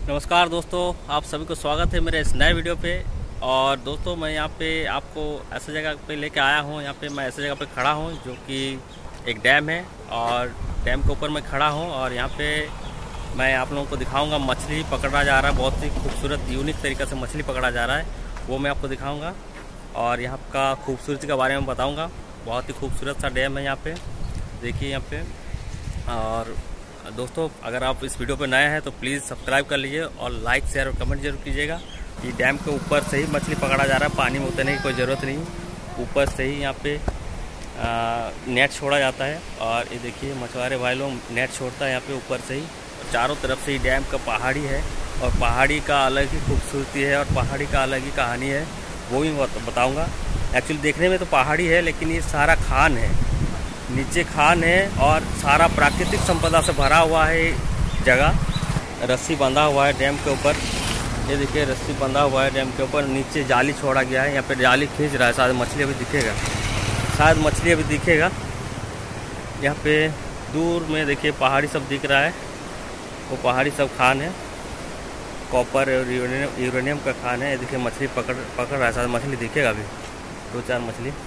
नमस्कार दोस्तों, आप सभी को स्वागत है मेरे इस नए वीडियो पे। और दोस्तों, मैं यहाँ पे आपको ऐसे जगह पे लेके आया हूँ। यहाँ पे मैं ऐसे जगह पे खड़ा हूँ जो कि एक डैम है और डैम के ऊपर मैं खड़ा हूँ। और यहाँ पे मैं आप लोगों को दिखाऊंगा मछली पकड़ा जा रहा है। बहुत ही खूबसूरत यूनिक तरीक़े से मछली पकड़ा जा रहा है, वो मैं आपको दिखाऊँगा। और यहाँ का खूबसूरती के बारे में बताऊँगा। बहुत ही खूबसूरत सा डैम है यहाँ पर, देखिए यहाँ पे। और दोस्तों, अगर आप इस वीडियो पर नए हैं तो प्लीज़ सब्सक्राइब कर लीजिए और लाइक शेयर और कमेंट जरूर कीजिएगा। ये डैम के ऊपर से ही मछली पकड़ा जा रहा है, पानी में उतरने की कोई ज़रूरत नहीं। ऊपर से ही यहाँ पे नेट छोड़ा जाता है। और ये देखिए मछुआरे भाई लोग नेट छोड़ता है यहाँ पे ऊपर से ही। और चारों तरफ से ही डैम का पहाड़ी है और पहाड़ी का अलग ही खूबसूरती है और पहाड़ी का अलग ही कहानी है, वो भी बताऊँगा। एक्चुअली देखने में तो पहाड़ी है, लेकिन ये सारा खान है, नीचे खान है और सारा प्राकृतिक संपदा से भरा हुआ है जगह। रस्सी बंधा हुआ है डैम के ऊपर, ये देखिए रस्सी बंधा हुआ है डैम के ऊपर। नीचे जाली छोड़ा गया है, यहाँ पे जाली खींच रहा है, शायद मछली अभी दिखेगा, शायद मछली अभी दिखेगा। यहाँ पे दूर में देखिए पहाड़ी सब दिख रहा है, वो पहाड़ी सब खान है, कॉपर और यूरेनियम का खान है। ये देखिए मछली पकड़ रहा है, शायद मछली दिखेगा अभी, 2-4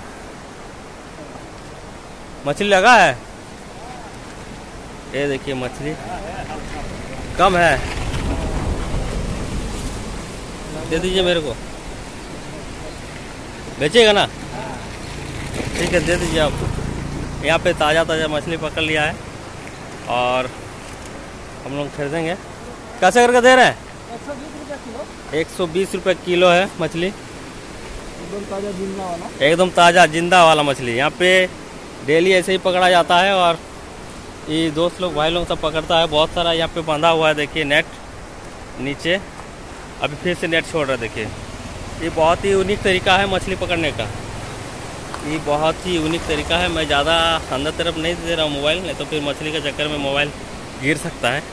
मछली लगा है। ये देखिए मछली कम है, दे दीजिए मेरे को, बेचेगा ना? ठीक है, दे दीजिए आप। यहाँ पे ताज़ा ताज़ा मछली पकड़ लिया है और हम लोग खरीदेंगे। कैसे करके दे रहे हैं? 120 रुपये किलो है मछली, एकदम ताज़ा जिंदा वाला, एकदम ताज़ा जिंदा वाला मछली। यहाँ पे डेली ऐसे ही पकड़ा जाता है और ये दोस्त लोग भाई लोग सब पकड़ता है। बहुत सारा यहाँ पे बंधा हुआ है, देखिए नेट नीचे, अभी फिर से नेट छोड़ रहा है। देखिए ये बहुत ही यूनिक तरीका है मछली पकड़ने का, ये बहुत ही यूनिक तरीका है। मैं ज़्यादा अंदर तरफ नहीं दे रहा हूँ मोबाइल, नहीं तो फिर मछली के चक्कर में मोबाइल गिर सकता है।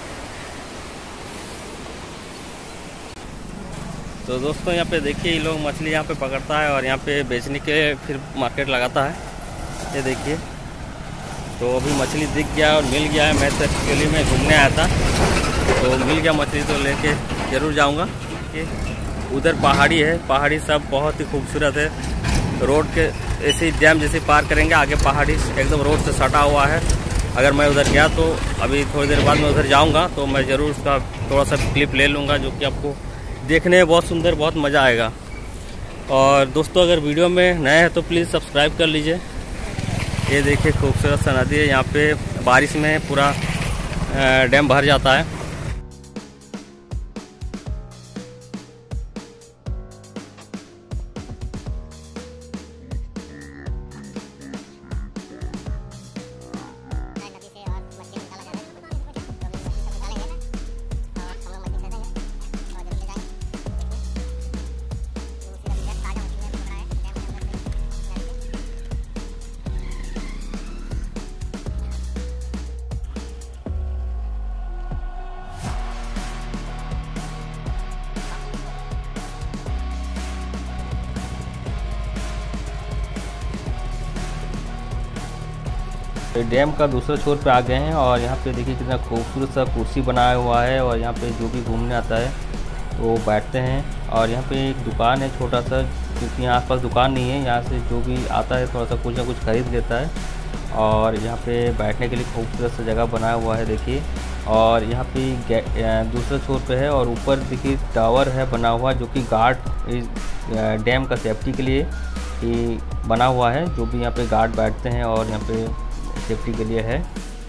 तो दोस्तों यहाँ पे देखिए ये लोग मछली यहाँ पे पकड़ता है और यहाँ पे बेचने के फिर मार्केट लगाता है। ये देखिए, तो अभी मछली दिख गया और मिल गया है। मैं तो एक्चुअली में घूमने आया था, तो मिल गया मछली, तो लेके ज़रूर जाऊंगा। कि उधर पहाड़ी है, पहाड़ी सब बहुत ही खूबसूरत है। रोड के ऐसे डैम जैसे पार करेंगे, आगे पहाड़ी एकदम रोड से सटा हुआ है। अगर मैं उधर गया तो अभी थोड़ी देर बाद मैं उधर जाऊँगा, तो मैं ज़रूर उसका थोड़ा सा क्लिप ले लूँगा, जो कि आपको देखने में बहुत सुंदर, बहुत मज़ा आएगा। और दोस्तों, अगर वीडियो में नए हैं तो प्लीज़ सब्सक्राइब कर लीजिए। ये देखिए खूबसूरत सा नदी है, यहाँ पे बारिश में पूरा डैम भर जाता है। डैम का दूसरे छोर पे आ गए हैं और यहाँ पे देखिए कितना खूबसूरत सा कुर्सी बनाया हुआ है। और यहाँ पे जो भी घूमने आता है वो बैठते हैं। और यहाँ पे एक दुकान है छोटा सा, क्योंकि यहाँ आसपास दुकान नहीं है, यहाँ से जो भी आता है थोड़ा सा कुछ ना कुछ खरीद लेता है। और यहाँ पे बैठने के लिए खूबसूरत सा जगह बनाया हुआ है, देखिए। और यहाँ पे दूसरे छोर पे है और ऊपर देखिए टावर है बना हुआ, जो कि गार्ड डैम का सेफ्टी के लिए ही बना हुआ है। जो भी यहाँ पे गार्ड बैठते हैं और यहाँ पे सेफ्टी के लिए है।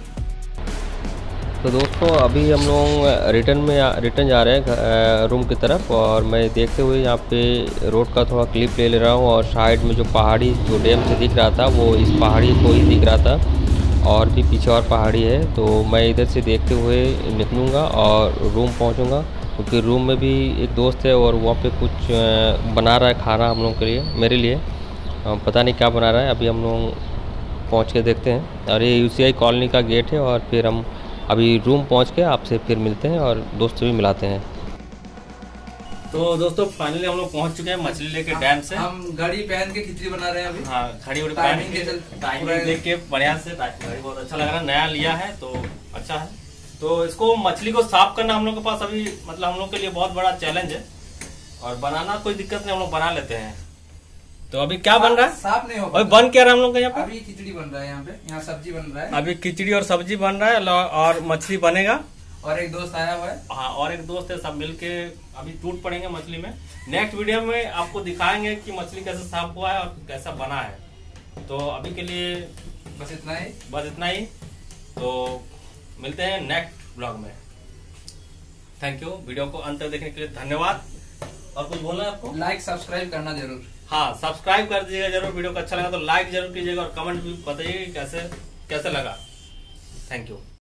तो दोस्तों, अभी हम लोग रिटर्न जा रहे हैं रूम की तरफ। और मैं देखते हुए यहाँ पे रोड का थोड़ा क्लिप ले रहा हूँ। और साइड में जो पहाड़ी जो डैम से दिख रहा था, वो इस पहाड़ी को ही दिख रहा था। और भी पीछे और पहाड़ी है, तो मैं इधर से देखते हुए निकलूँगा और रूम पहुँचूँगा। क्योंकि रूम में भी एक दोस्त है और वहाँ पे कुछ बना रहा है खाना हम लोग के लिए, मेरे लिए। पता नहीं क्या बना रहा है, अभी हम लोग पहुंच के देखते हैं। और ये UCI कॉलोनी का गेट है। और फिर हम अभी रूम पहुंच के आपसे फिर मिलते हैं और दोस्त भी मिलाते हैं। तो दोस्तों, फाइनली हम लोग पहुंच चुके हैं मछली लेके डैम से। हम घड़ी पहन के खिचड़ी बना रहे हैं अभी। हाँ, घड़ी पहन के टाइमिंग देख के बढ़िया से। घड़ी बहुत अच्छा लग रहा है, नया लिया है तो अच्छा है। तो इसको मछली को साफ करना हम लोग के पास अभी मतलब हम लोग के लिए बहुत बड़ा चैलेंज है, और बनाना कोई दिक्कत नहीं, हम लोग बना लेते हैं। तो अभी क्या बन रहा है? साफ नहीं हो अभी बन क्या रहा है हम लोग का यहाँ पे? अभी खिचड़ी बन रहा है यहाँ पे, यहाँ सब्जी बन रहा है। अभी खिचड़ी और सब्जी बन रहा है और मछली बनेगा। और एक दोस्त आया हुआ है। हाँ, और एक दोस्त है, सब मिलके अभी टूट पड़ेंगे मछली में। नेक्स्ट वीडियो में आपको दिखाएंगे कि मछली कैसे साफ हुआ है और कैसा बना है। तो अभी के लिए बस इतना ही। तो मिलते हैं नेक्स्ट ब्लॉग में। थैंक यू, वीडियो को अंत तक देखने के लिए धन्यवाद। और कुछ बोलना है आपको? लाइक सब्सक्राइब करना जरूर। हाँ, सब्सक्राइब कर दीजिएगा जरूर। वीडियो को अच्छा लगा तो लाइक जरूर कीजिएगा और कमेंट भी बताइए कैसे लगा। Thank you.